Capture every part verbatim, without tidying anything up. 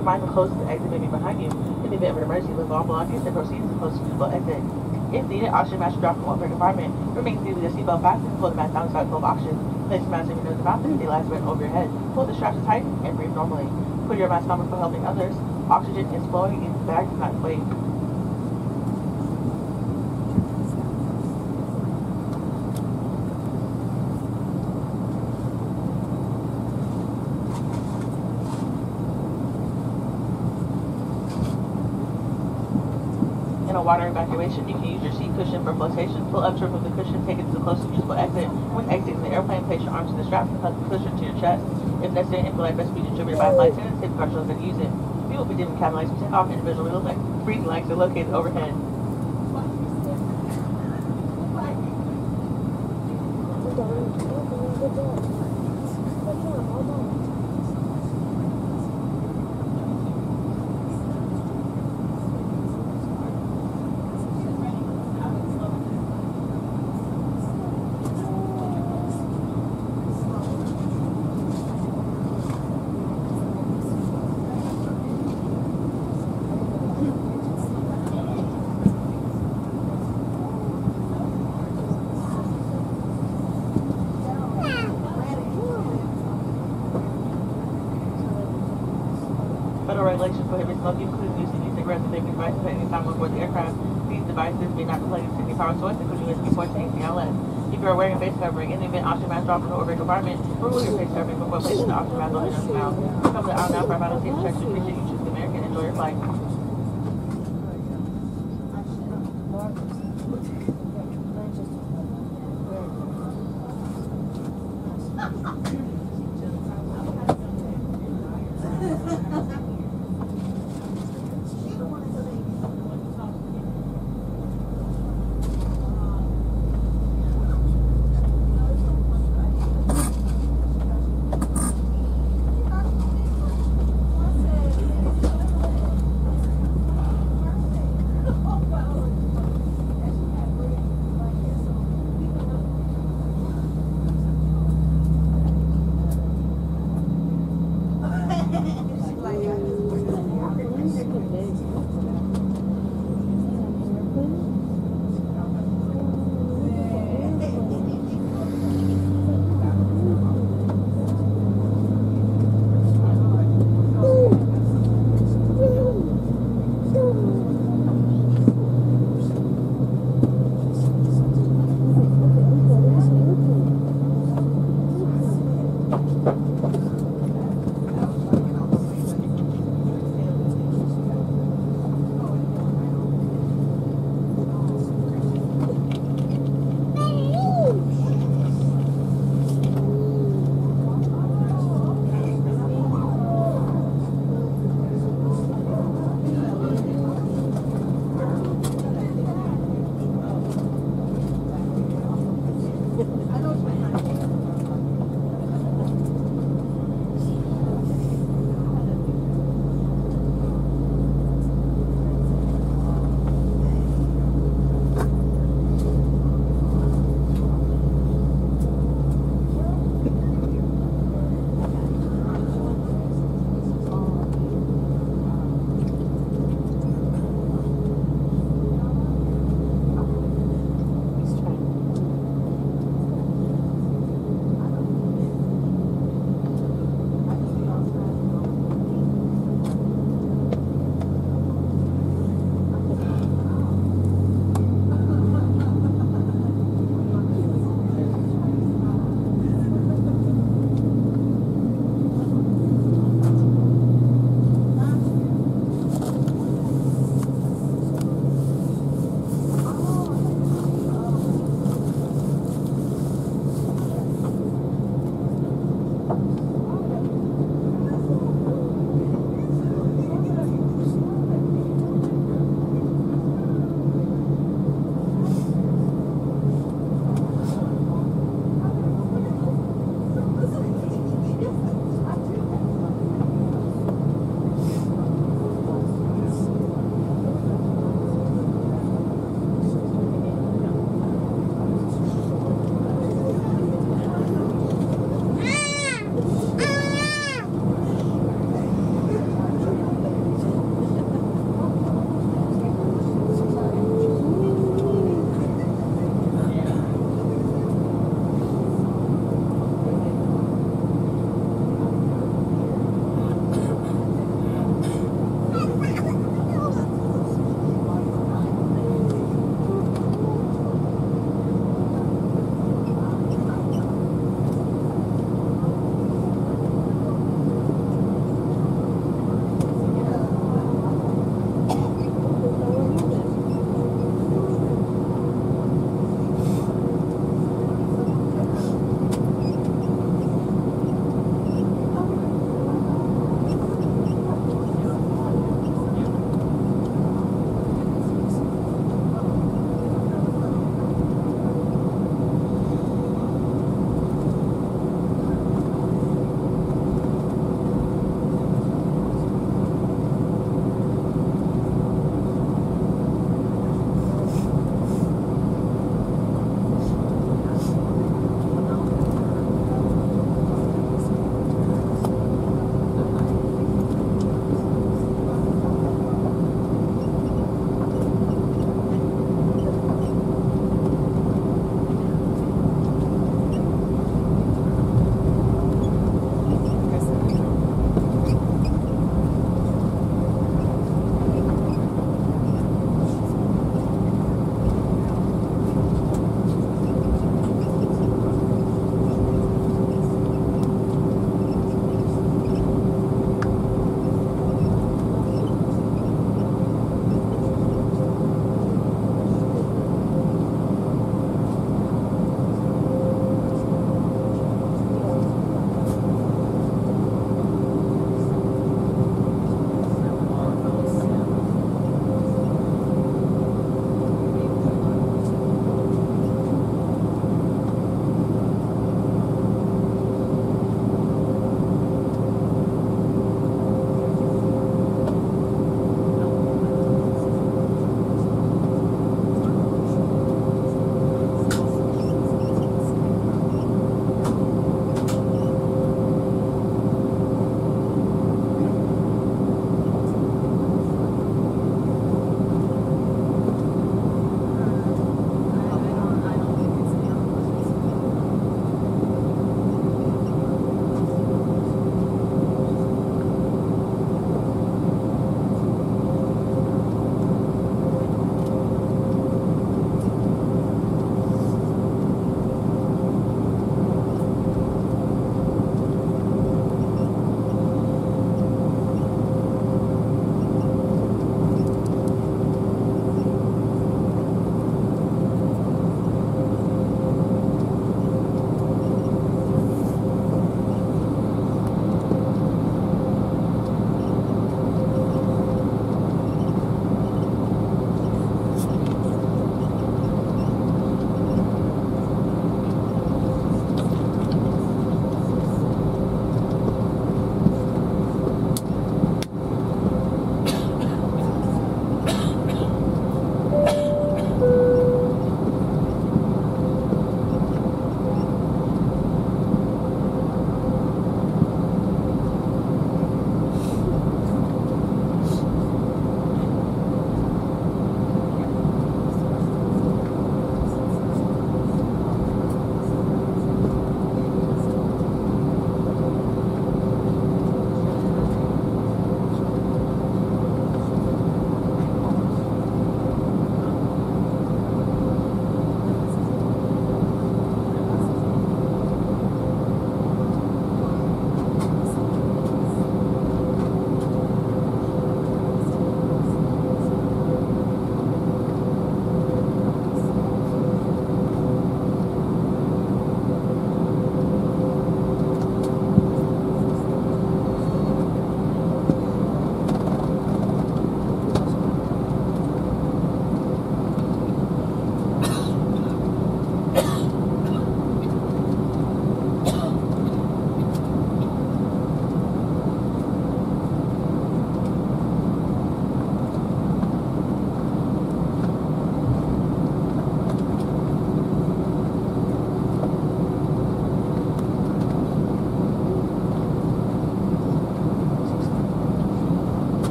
Keep in mind the closest exit may be behind you. In the event of an emergency, lift all belongings and proceed to the closest usable exit. If needed, oxygen mask should drop from one per compartment. Remain seated with your seatbelt fastened. Pull the mask down inside full of oxygen. Place the mask over your nose and mouth and the last bit over your head. Pull the straps tight and breathe normally. Put your mask on before helping others. Oxygen is flowing in the bag, do not wait. In a water evacuation, you can use your seat cushion for flotation. Pull up to remove the cushion, take it to the closest usable exit. When exiting the airplane, place your arms to the straps and hug the cushion to your chest. If necessary, info light vest be distributed by flight attendants. Take the card shows that use it. You will be given cabin lights for takeoff. Individual wheels like breathing lights are located overhead. Federal regulations prohibit smoking, including using e-cigarettes and vaping devices at any time on board the aircraft. These devices may not be plugged into any power source, including U S B ports and anything outlet. If you are wearing a face covering, in the event oxygen mask drops in the overhead compartment, remove your face covering before placing the oxygen mask on your nose and mouth. Come to the aisle now for our final safety check. We appreciate you choosing American. Enjoy your flight.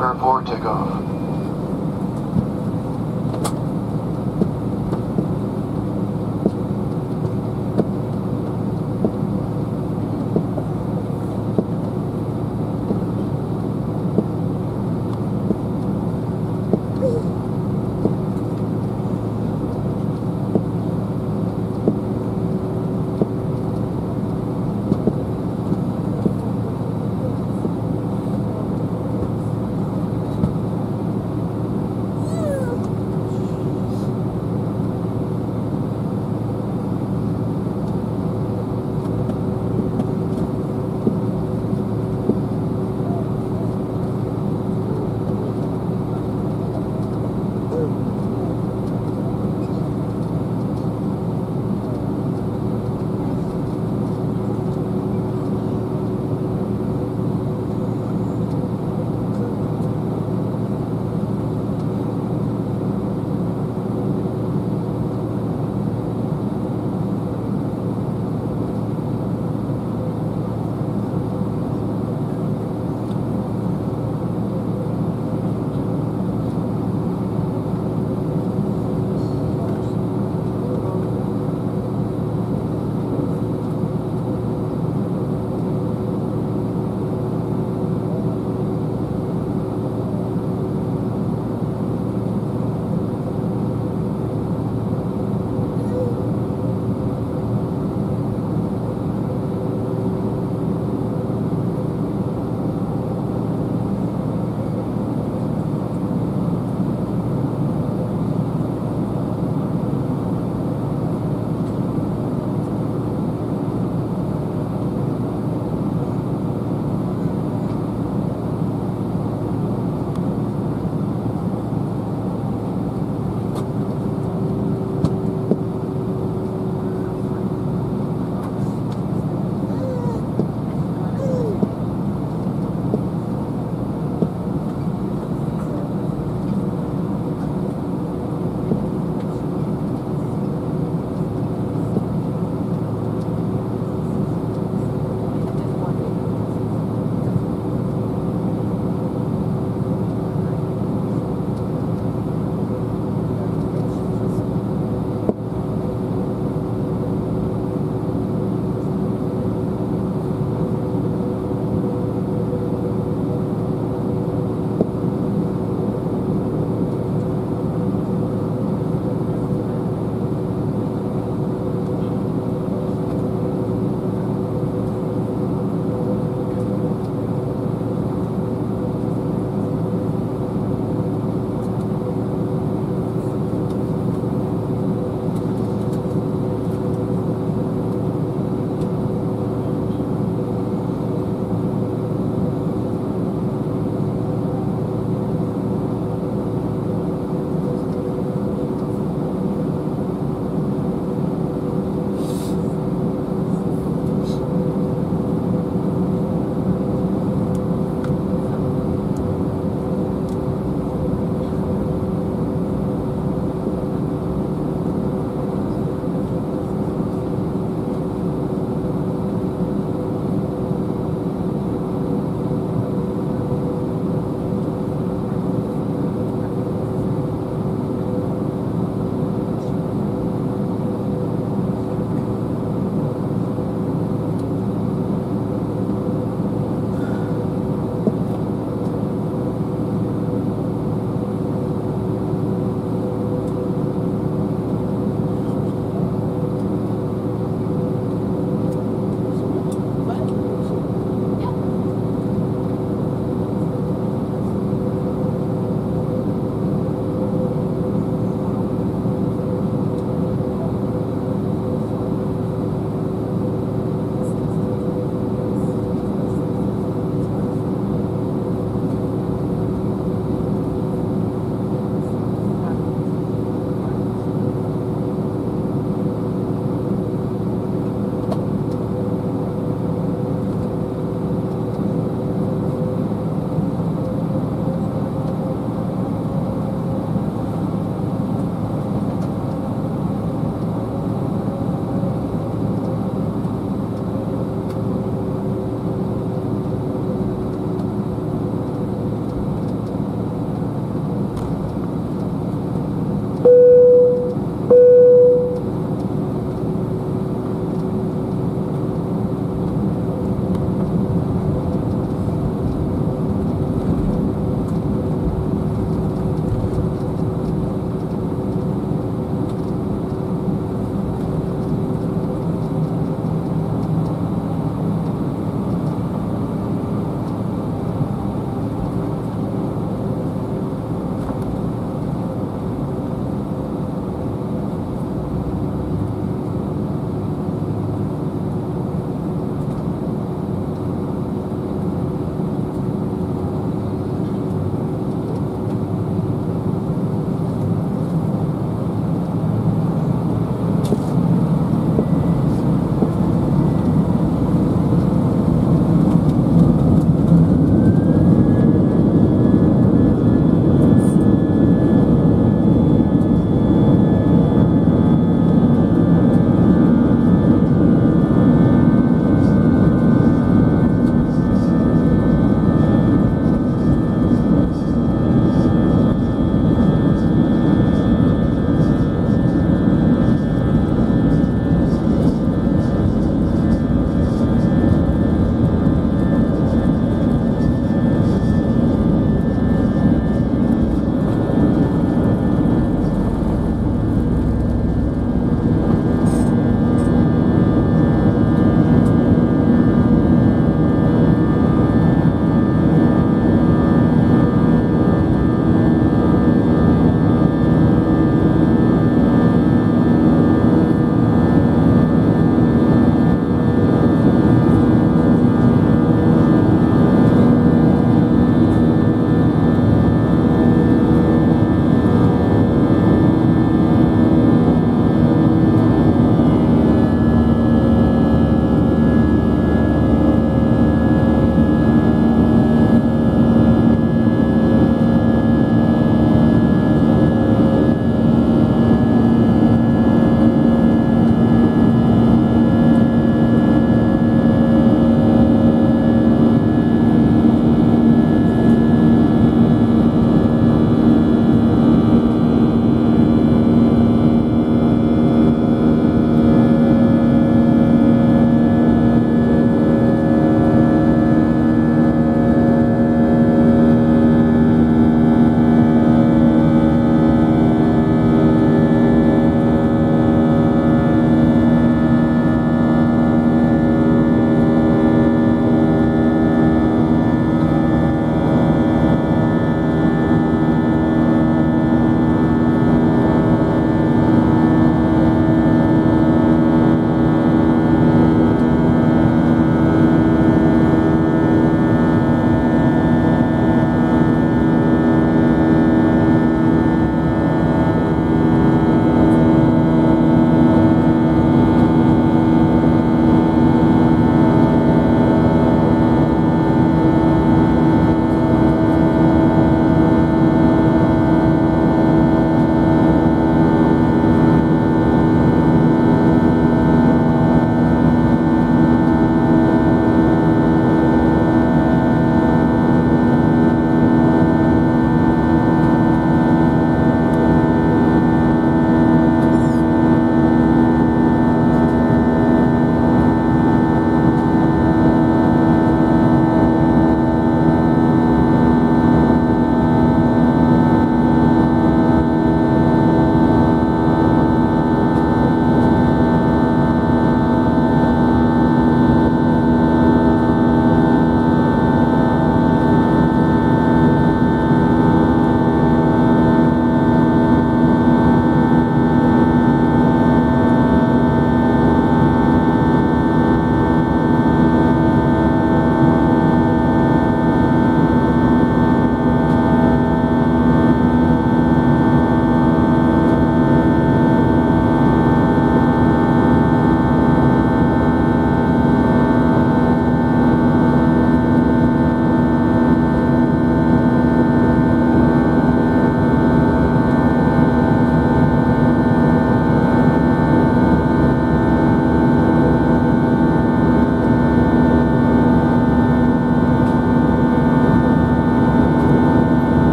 Clear for takeoff.